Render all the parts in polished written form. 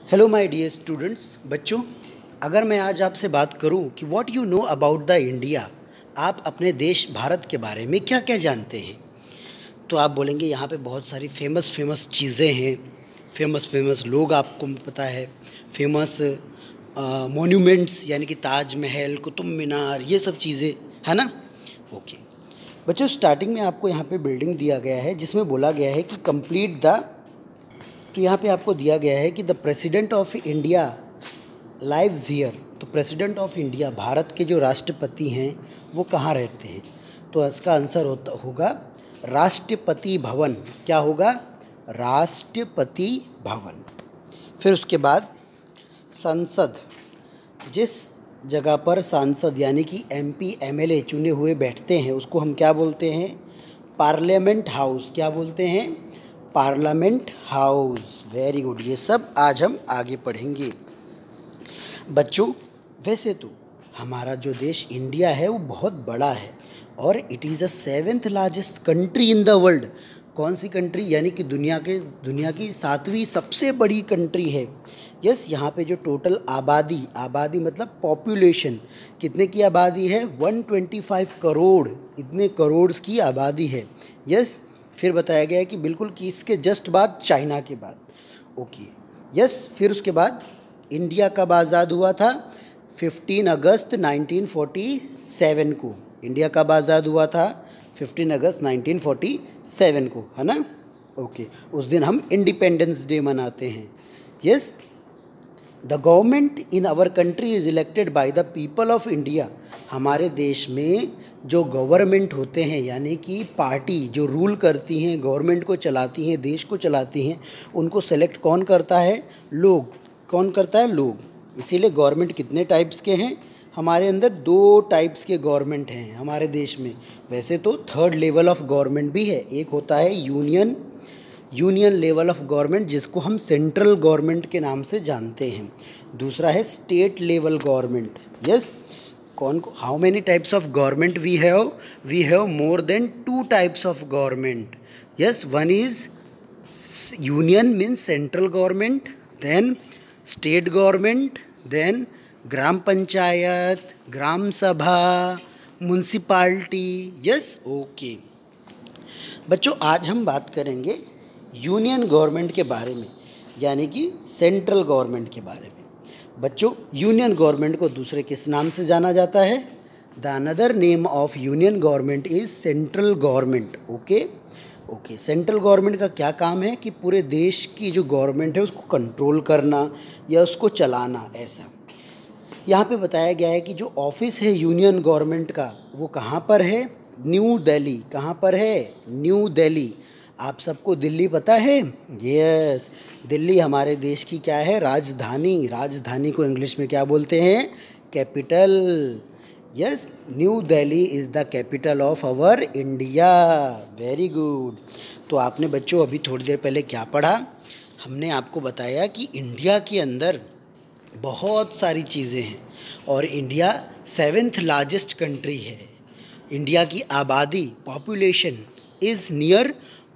Hello my dear students. बच्चों, अगर मैं आज आपसे बात करूं कि what you know about the India, आप अपने देश भारत के बारे में क्या क्या जानते हैं, तो आप बोलेंगे यहाँ पे बहुत सारी फेमस चीज़ें हैं, फेमस लोग आपको पता है, फेमस मोन्यूमेंट्स यानी कि ताजमहल, कुतुब मीनार, ये सब चीज़ें है ना। ओके बच्चों, स्टार्टिंग में आपको यहाँ पे बिल्डिंग दिया गया है जिसमें बोला गया है कि कंप्लीट द, तो यहाँ पे आपको दिया गया है कि the president of India lives here. तो प्रेसिडेंट ऑफ इंडिया, भारत के जो राष्ट्रपति हैं, वो कहाँ रहते हैं? तो इसका आंसर होगा राष्ट्रपति भवन। क्या होगा? राष्ट्रपति भवन। फिर उसके बाद संसद, जिस जगह पर सांसद यानी कि एमपी एमएलए चुने हुए बैठते हैं उसको हम क्या बोलते हैं? Parliament house. क्या बोलते हैं? Parliament house. वेरी गुड, ये सब आज हम आगे पढ़ेंगे। बच्चों, वैसे तो हमारा जो देश इंडिया है वो बहुत बड़ा है और it is the 7th largest country in the world. कौन सी कंट्री? यानी कि दुनिया की 7वीं सबसे बड़ी कंट्री है। यस, यहाँ पे जो टोटल आबादी मतलब पॉपुलेशन, कितने की आबादी है? 125 करोड़, इतने करोड़ की आबादी है। यस, फिर बताया गया है कि बिल्कुल किसके जस्ट बाद? चाइना के बाद। ओके यस, फिर उसके बाद इंडिया कब आज़ाद हुआ था? 15 अगस्त 1947 को। इंडिया कब आज़ाद हुआ था? 15 अगस्त 1947 को, है ना। ओके, उस दिन हम इंडिपेंडेंस डे मनाते हैं। Yes, the government in our country is elected by the people of India. हमारे देश में जो गवर्नमेंट होते हैं यानी कि पार्टी जो रूल करती हैं, गवर्नमेंट को चलाती हैं, देश को चलाती हैं, उनको सेलेक्ट कौन करता है? लोग। कौन करता है? लोग। इसीलिए गवर्नमेंट कितने टाइप्स के हैं? हमारे अंदर 2 टाइप्स के गवर्नमेंट हैं हमारे देश में। वैसे तो 3rd लेवल ऑफ गवर्नमेंट भी है। एक होता है यूनियन लेवल ऑफ गवर्नमेंट, जिसको हम सेंट्रल गवर्नमेंट के नाम से जानते हैं। दूसरा है state level government. Yes, how many types of government we have more than 2 types of government. Yes, one is union means central government, then state government, then gram panchayat, gram sabha, municipality. Yes, okay बच्चों, आज हम बात करेंगे यूनियन गवर्नमेंट के बारे में, यानी कि सेंट्रल गवर्नमेंट के बारे में। बच्चों, यूनियन गवर्नमेंट को दूसरे किस नाम से जाना जाता है? The another name of union government is central government. Okay, central government का क्या काम है? कि पूरे देश की जो गवर्नमेंट है उसको कंट्रोल करना या उसको चलाना। ऐसा यहाँ पे बताया गया है कि जो ऑफिस है यूनियन गवर्नमेंट का वो कहाँ पर है? न्यू दिल्ली। कहाँ पर है? न्यू दिल्ली। आप सबको दिल्ली पता है? यस, दिल्ली हमारे देश की क्या है? राजधानी को इंग्लिश में क्या बोलते हैं? Capital. Yes, New Delhi is the capital of our India. Very good. तो आपने बच्चों अभी थोड़ी देर पहले क्या पढ़ा? हमने आपको बताया कि इंडिया के अंदर बहुत सारी चीज़ें हैं और इंडिया 7th लार्जेस्ट कंट्री है। इंडिया की आबादी, population is near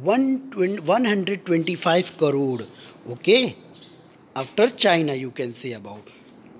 125 crore. Okay, after China you can say about.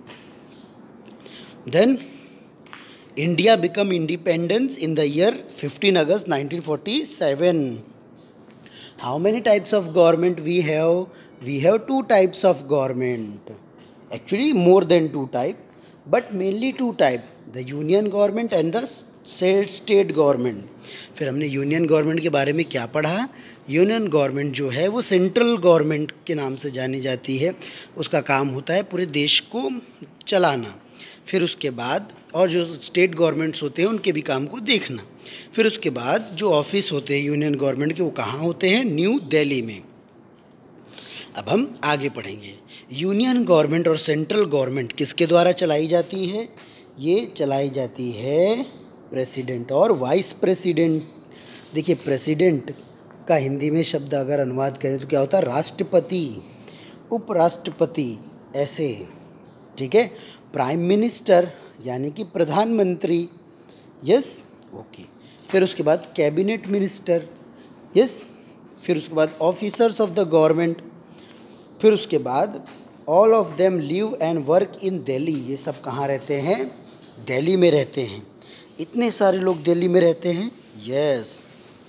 Then India become independence in the year 15 August 1947। How many types of government we have? We have 2 types of government, actually more than 2 type, but mainly 2 type, the union government and the state government। फिर हमने union government के बारे में क्या पढ़ा? Union government जो है वो सेंट्रल गवर्नमेंट के नाम से जानी जाती है। उसका काम होता है पूरे देश को चलाना। फिर उसके बाद और जो स्टेट गवर्नमेंट्स होते हैं उनके भी काम को देखना। फिर उसके बाद जो ऑफिस होते हैं यूनियन गवर्नमेंट के वो कहाँ होते हैं? न्यू दिल्ली में। अब हम आगे पढ़ेंगे। यूनियन गवर्नमेंट और सेंट्रल गवर्नमेंट किसके द्वारा चलाई जाती है? ये चलाई जाती है प्रेसिडेंट और वाइस प्रेसिडेंट। देखिए, प्रेसिडेंट का हिंदी में शब्द अगर अनुवाद करें तो क्या होता है? राष्ट्रपति, उपराष्ट्रपति, ऐसे। ठीक है, प्राइम मिनिस्टर यानी कि प्रधानमंत्री। Yes, okay. फिर उसके बाद कैबिनेट मिनिस्टर। यस, फिर उसके बाद ऑफिसर्स ऑफ द गवर्नमेंट। फिर उसके बाद all of them live and work in Delhi. ये सब कहाँ रहते हैं? दिल्ली में रहते हैं। इतने सारे लोग दिल्ली में रहते हैं। Yes,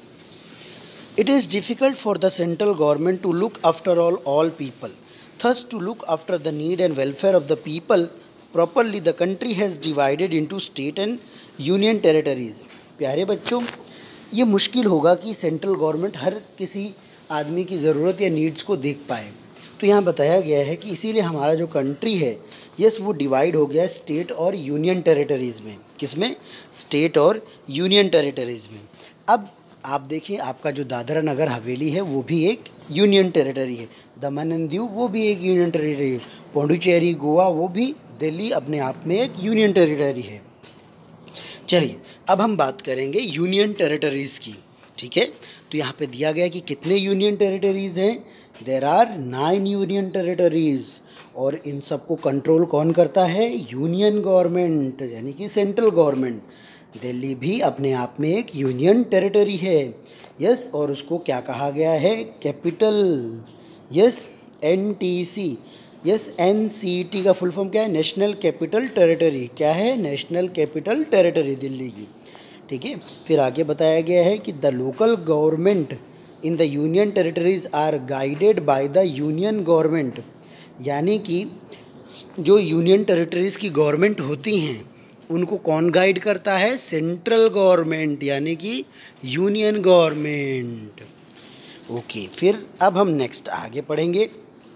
it is difficult for the central government to look after all people, thus to look after the need and welfare of the people properly the country has divided into state and union territories। प्यारे बच्चों, ये मुश्किल होगा कि central government हर किसी आदमी की ज़रूरत या नीड्स को देख पाए। तो यहाँ बताया गया है कि इसीलिए हमारा जो कंट्री है यस वो डिवाइड हो गया है स्टेट और यूनियन टेरिटरीज़ में। किसमें? स्टेट और यूनियन टेरिटरीज़ में। अब आप देखिए, आपका जो दादरा नगर हवेली है वो भी एक यूनियन टेरिटरी है, दमन एंड दीव वो भी एक यूनियन टेरिटरी है, पौंडुचेरी, गोवा वो भी, दिल्ली अपने आप में एक यूनियन टेरिटरी है। चलिए अब हम बात करेंगे यूनियन टेरिटरीज़ की। ठीक है, तो यहाँ पे दिया गया कि कितने यूनियन टेरिटरीज़ हैं। देर आर 9 यूनियन टेरिटरीज़, और इन सबको कंट्रोल कौन करता है? यूनियन गवर्नमेंट, यानी कि सेंट्रल गवर्नमेंट। दिल्ली भी अपने आप में एक यूनियन टेरिटरी है। यस, और उसको क्या कहा गया है? Capital. Yes, NTC। Yes, NCT का फुल फॉर्म क्या है? National capital territory. क्या है? नेशनल कैपिटल टेरिटरी दिल्ली की। ठीक है, फिर आगे बताया गया है कि the local government in the union territories are guided by the union government, यानी कि जो यूनियन टेरिटरीज़ की गवर्नमेंट होती हैं उनको कौन गाइड करता है? सेंट्रल गवर्नमेंट, यानी कि यूनियन गवर्नमेंट। ओके, फिर अब हम नेक्स्ट आगे पढ़ेंगे।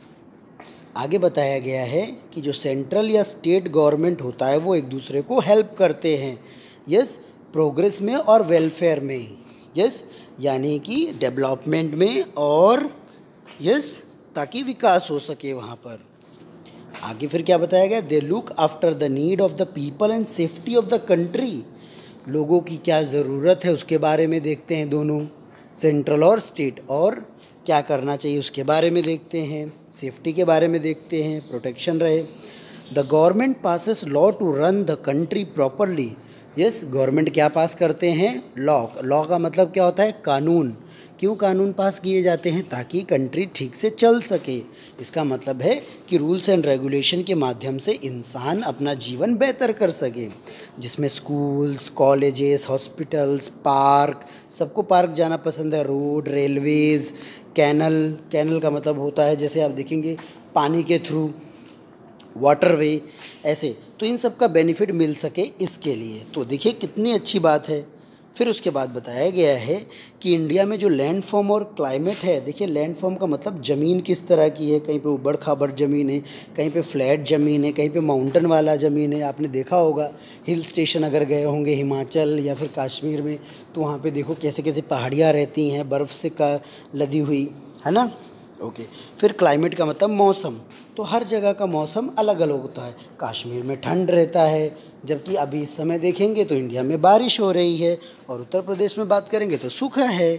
आगे बताया गया है कि जो सेंट्रल या स्टेट गवर्नमेंट होता है वो एक दूसरे को हेल्प करते हैं। यस, प्रोग्रेस में और वेलफेयर में। यस, यानी कि डेवलपमेंट में, और यस ताकि विकास हो सके वहाँ पर। आगे फिर क्या बताया गया? They look after the need of the people and safety of the country. लोगों की क्या ज़रूरत है उसके बारे में देखते हैं दोनों, सेंट्रल और स्टेट, और क्या करना चाहिए उसके बारे में देखते हैं, सेफ्टी के बारे में देखते हैं, प्रोटेक्शन रहे। The government passes law to run the country properly. Yes, government क्या पास करते हैं? लॉ। लॉ का मतलब क्या होता है? कानून। क्यों कानून पास किए जाते हैं? ताकि कंट्री ठीक से चल सके। इसका मतलब है कि रूल्स एंड रेगुलेशन के माध्यम से इंसान अपना जीवन बेहतर कर सके, जिसमें स्कूल्स, कॉलेजेस, हॉस्पिटल्स, पार्क, सबको पार्क जाना पसंद है, रोड, रेलवेज़, कैनल। कैनल का मतलब होता है जैसे आप देखेंगे पानी के थ्रू, वाटरवे, ऐसे। तो इन सब का बेनिफिट मिल सके इसके लिए। तो देखिए कितनी अच्छी बात है। फिर उसके बाद बताया गया है कि इंडिया में जो लैंड फॉर्म और क्लाइमेट है, देखिए लैंड फॉर्म का मतलब ज़मीन किस तरह की है। कहीं पे उबड़ खाबड़ ज़मीन है, कहीं पे फ्लैट ज़मीन है, कहीं पे माउंटेन वाला ज़मीन है। आपने देखा होगा हिल स्टेशन अगर गए होंगे हिमाचल या फिर कश्मीर में, तो वहाँ पे देखो कैसे कैसे पहाड़ियाँ रहती हैं बर्फ़ से का लदी हुई, है ना। ओके, फिर क्लाइमेट का मतलब मौसम। तो हर जगह का मौसम अलग अलग होता है। कश्मीर में ठंड रहता है, जबकि अभी इस समय देखेंगे तो इंडिया में बारिश हो रही है, और उत्तर प्रदेश में बात करेंगे तो सूखा है।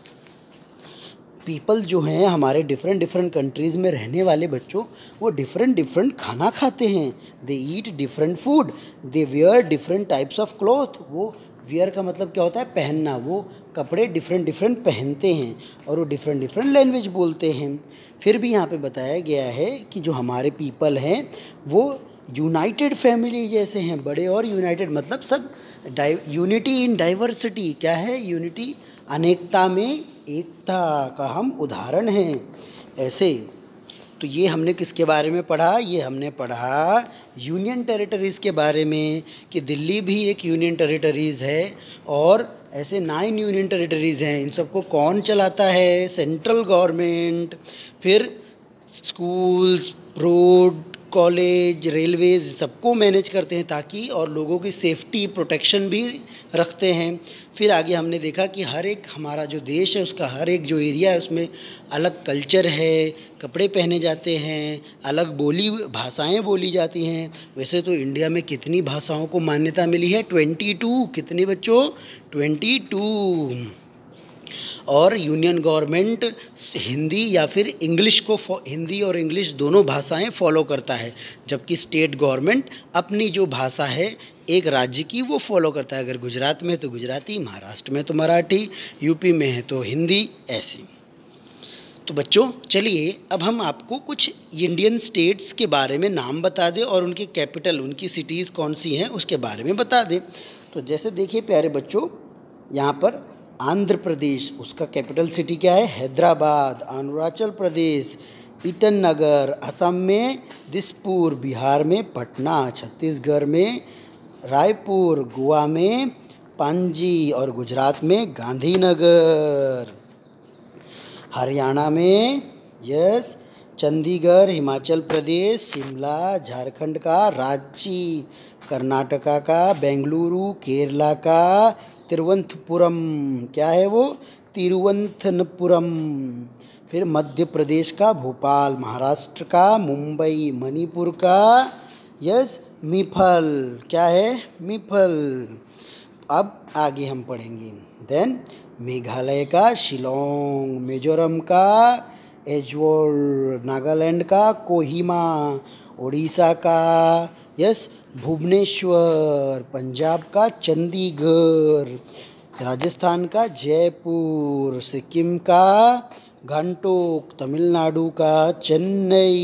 पीपल जो हैं हमारे डिफरेंट डिफरेंट कंट्रीज़ में रहने वाले बच्चों, वो डिफरेंट डिफरेंट खाना खाते हैं। They eat different food, they wear different types of cloth. वो वियर का मतलब क्या होता है? पहनना। वो कपड़े डिफरेंट डिफरेंट पहनते हैं, और वो डिफरेंट डिफरेंट लैंग्वेज बोलते हैं। फिर भी यहाँ पे बताया गया है कि जो हमारे पीपल हैं वो यूनाइटेड फैमिली जैसे हैं, बड़े और यूनाइटेड, मतलब सब यूनिटी इन डाइवर्सिटी। क्या है? यूनिटी, अनेकता में एकता का हम उदाहरण हैं ऐसे। तो ये हमने किसके बारे में पढ़ा? ये हमने पढ़ा यूनियन टेरिटरीज़ के बारे में, कि दिल्ली भी एक यूनियन टेरिटरीज़ है, और ऐसे 9 यूनियन टेरिटरीज़ हैं। इन सबको कौन चलाता है? Central government. फिर स्कूल्स, रोड, कॉलेज, रेलवेज़ सबको मैनेज करते हैं ताकि, और लोगों की सेफ्टी प्रोटेक्शन भी रखते हैं। फिर आगे हमने देखा कि हर एक हमारा जो देश है उसका हर एक जो एरिया है उसमें अलग कल्चर है, कपड़े पहने जाते हैं, अलग बोली भाषाएं बोली जाती हैं। वैसे तो इंडिया में कितनी भाषाओं को मान्यता मिली है? 22। कितनी बच्चों? 22। और यूनियन गवर्नमेंट हिंदी या फिर इंग्लिश को, हिंदी और इंग्लिश दोनों भाषाएं फॉलो करता है, जबकि स्टेट गवर्नमेंट अपनी जो भाषा है एक राज्य की वो फॉलो करता है। अगर गुजरात में है तो गुजराती, महाराष्ट्र में तो मराठी, यूपी में है तो हिंदी, ऐसे। तो बच्चों चलिए अब हम आपको कुछ इंडियन स्टेट्स के बारे में नाम बता दें और उनके कैपिटल, उनकी सिटीज़ कौन सी हैं उसके बारे में बता दें। तो जैसे देखिए प्यारे बच्चों, यहाँ पर आंध्र प्रदेश, उसका कैपिटल सिटी क्या है? हैदराबाद। अरुणाचल प्रदेश ईटानगर, असम में दिसपुर, बिहार में पटना, छत्तीसगढ़ में रायपुर, गोवा में पांजी और गुजरात में गांधीनगर। हरियाणा में यस चंडीगढ़, हिमाचल प्रदेश शिमला, झारखंड का रांची, कर्नाटका का बेंगलुरु, केरला का तिरुवनंतपुरम, क्या है वो? तिरुवनंतपुरम। फिर मध्य प्रदेश का भोपाल, महाराष्ट्र का मुंबई, मणिपुर का यस मीफल, क्या है? मीफल। अब आगे हम पढ़ेंगे। देन मेघालय का शिलोंग, मिजोरम का एजवोल, नागालैंड का कोहिमा, उड़ीसा का यस भुवनेश्वर, पंजाब का चंडीगढ़, राजस्थान का जयपुर, सिक्किम का गंगटोक, तमिलनाडु का चेन्नई,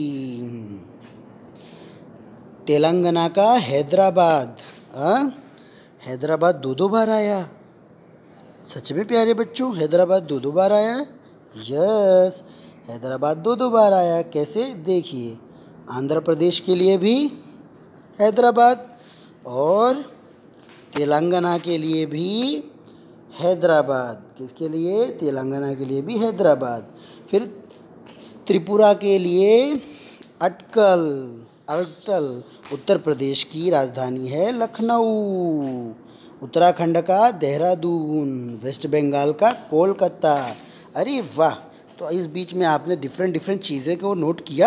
तेलंगाना का हैदराबाद। हैदराबाद दो बार आया, सच में प्यारे बच्चों, हैदराबाद दो बार आया। यस, हैदराबाद दो बार आया। कैसे? देखिए, आंध्र प्रदेश के लिए भी हैदराबाद और तेलंगाना के लिए भी हैदराबाद। किसके लिए? तेलंगाना के लिए भी हैदराबाद। फिर त्रिपुरा के लिए अटकल। अटकल उत्तर प्रदेश की राजधानी है लखनऊ। उत्तराखंड का देहरादून, वेस्ट बंगाल का कोलकाता। अरे वाह! तो इस बीच में आपने डिफरेंट चीज़ें को नोट किया।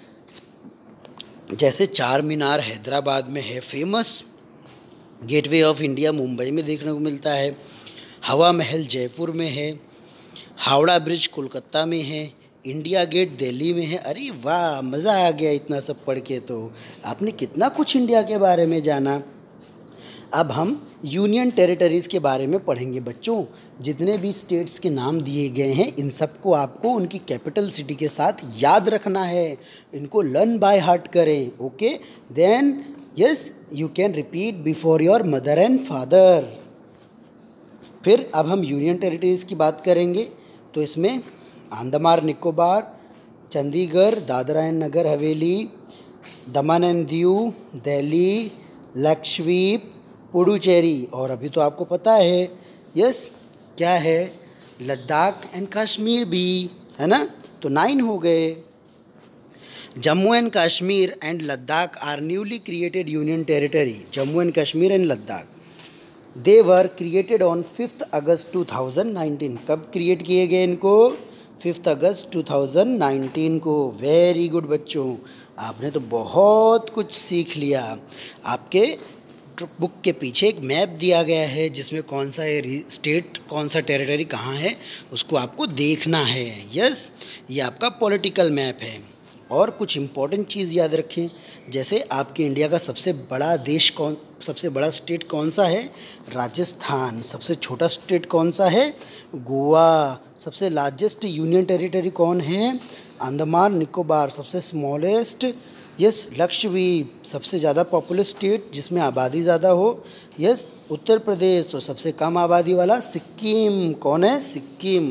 जैसे चार मीनार हैदराबाद में है famous, gateway of India Mumbai में देखने को मिलता है, हवा महल जयपुर में है, हावड़ा ब्रिज कोलकाता में है, इंडिया गेट दिल्ली में है। अरे वाह, मज़ा आ गया इतना सब पढ़ के। तो आपने कितना कुछ इंडिया के बारे में जाना। अब हम यूनियन टेरिटरीज़ के बारे में पढ़ेंगे बच्चों। जितने भी स्टेट्स के नाम दिए गए हैं इन सबको आपको उनकी कैपिटल सिटी के साथ याद रखना है, इनको लर्न बाय हार्ट करें। Okay, then yes you can repeat before your mother and father. फिर अब हम यूनियन टेरिटरीज़ की बात करेंगे। तो इसमें अंडमान निकोबार, चंडीगढ़, दादरा एंड नगर हवेली, दमन एंड दीव, दिल्ली, लक्षद्वीप, पुडुचेरी और अभी तो आपको पता है यस क्या है, लद्दाख एंड कश्मीर भी, है ना। तो 9 हो गए। Jammu and Kashmir and Ladakh are newly created union territory. Jammu and Kashmir and Ladakh they were created on 5 August 2019। कब क्रिएट किए गए इनको? 5 अगस्त 2019 को। वेरी गुड बच्चों, आपने तो बहुत कुछ सीख लिया। आपके बुक के पीछे एक मैप दिया गया है जिसमें कौन सा स्टेट, कौन सा टेरिटरी कहाँ है उसको आपको देखना है। यस, ये आपका पॉलिटिकल मैप है। और कुछ इम्पोर्टेंट चीज़ याद रखें, जैसे आपके इंडिया का सबसे बड़ा स्टेट कौन सा है? राजस्थान। सबसे छोटा स्टेट कौन सा है? गोवा। सबसे लार्जेस्ट यूनियन टेरिटरी कौन है? अंडमान निकोबार। सबसे स्मॉलेस्ट यस लक्षद्वीप। सबसे ज़्यादा पॉपुलस स्टेट जिसमें आबादी ज़्यादा हो यस उत्तर प्रदेश। और सबसे कम आबादी वाला सिक्किम। कौन है? सिक्किम।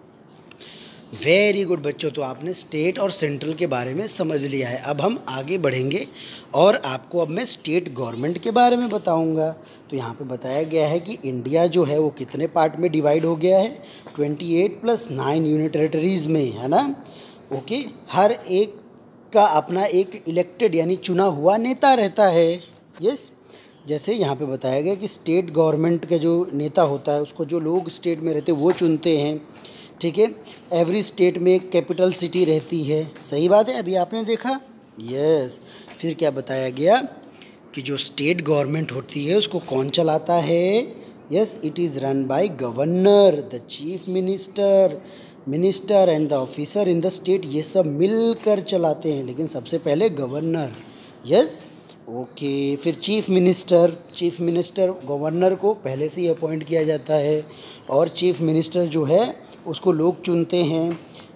वेरी गुड बच्चों, तो आपने स्टेट और सेंट्रल के बारे में समझ लिया है। अब हम आगे बढ़ेंगे और आपको अब मैं स्टेट गवर्नमेंट के बारे में बताऊंगा। तो यहाँ पे बताया गया है कि इंडिया जो है वो कितने पार्ट में डिवाइड हो गया है? 28 + 9 यूनियन टेरिटरीज़ में, है ना। ओके, हर एक का अपना एक इलेक्टेड यानी चुना हुआ नेता रहता है। यस, जैसे यहाँ पे बताया गया कि स्टेट गवर्नमेंट के जो नेता होता है उसको जो लोग स्टेट में रहते हैं वो चुनते हैं। ठीक है, एवरी स्टेट में एक कैपिटल सिटी रहती है। सही बात है, अभी आपने देखा। यस, फिर क्या बताया गया कि जो स्टेट गवर्नमेंट होती है उसको कौन चलाता है? Yes, it is run by governor, the chief minister and the officer in the state. ये सब मिलकर चलाते हैं, लेकिन सबसे पहले गवर्नर। Yes, okay. फिर चीफ मिनिस्टर गवर्नर को पहले से ही अपॉइंट किया जाता है और चीफ मिनिस्टर जो है उसको लोग चुनते हैं।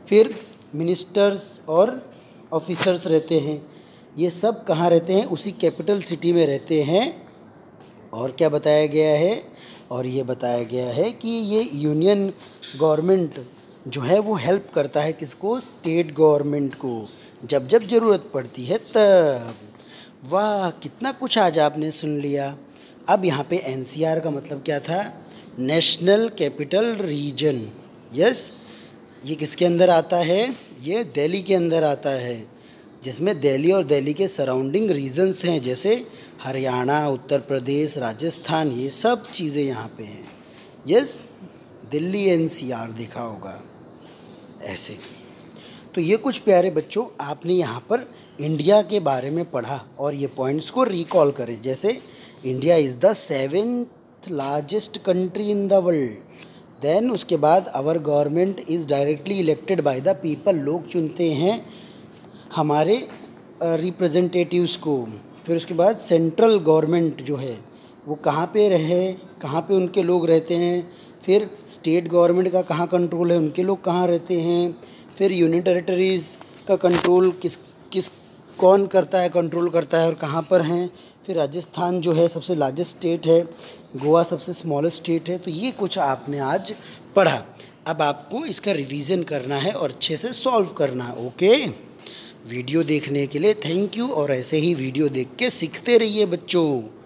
फिर मिनिस्टर्स और ऑफिसर्स रहते हैं, ये सब कहाँ रहते हैं? उसी कैपिटल सिटी में रहते हैं। और क्या बताया गया है? और ये बताया गया है कि ये यूनियन गवर्नमेंट जो है वो हेल्प करता है किसको? स्टेट गवर्नमेंट को, जब जब ज़रूरत पड़ती है तब। वाह, कितना कुछ आज आपने सुन लिया। अब यहाँ पे एनसीआर का मतलब क्या था? National capital region. यस, ये किसके अंदर आता है? ये दिल्ली के अंदर आता है, जिसमें दिल्ली और दिल्ली के सराउंडिंग रीजन्स हैं, जैसे हरियाणा, उत्तर प्रदेश, राजस्थान, ये सब चीज़ें यहाँ पे हैं। यस, दिल्ली एनसीआर देखा होगा ऐसे। तो ये कुछ प्यारे बच्चों आपने यहाँ पर इंडिया के बारे में पढ़ा, और ये पॉइंट्स को रिकॉल करें। जैसे India is the 7th largest country in the world. Then उसके बाद our government is directly elected by the people. लोग चुनते हैं हमारे रिप्रेजेंटेटिव्स को। फिर उसके बाद सेंट्रल गवर्नमेंट जो है वो कहाँ पे रहे, कहाँ पे उनके लोग रहते हैं। फिर स्टेट गवर्नमेंट का कहाँ कंट्रोल है, उनके लोग कहाँ रहते हैं। फिर यूनियन टेरिटरीज़ का कंट्रोल किस कौन करता है, कंट्रोल करता है, और कहाँ पर हैं। फिर राजस्थान जो है सबसे लार्जेस्ट स्टेट है, गोवा सबसे स्मॉलेस्ट स्टेट है। तो ये कुछ आपने आज पढ़ा। अब आपको इसका रिवीजन करना है और अच्छे से सॉल्व करना है। ओके, वीडियो देखने के लिए थैंक यू, और ऐसे ही वीडियो देख के सीखते रहिए बच्चों।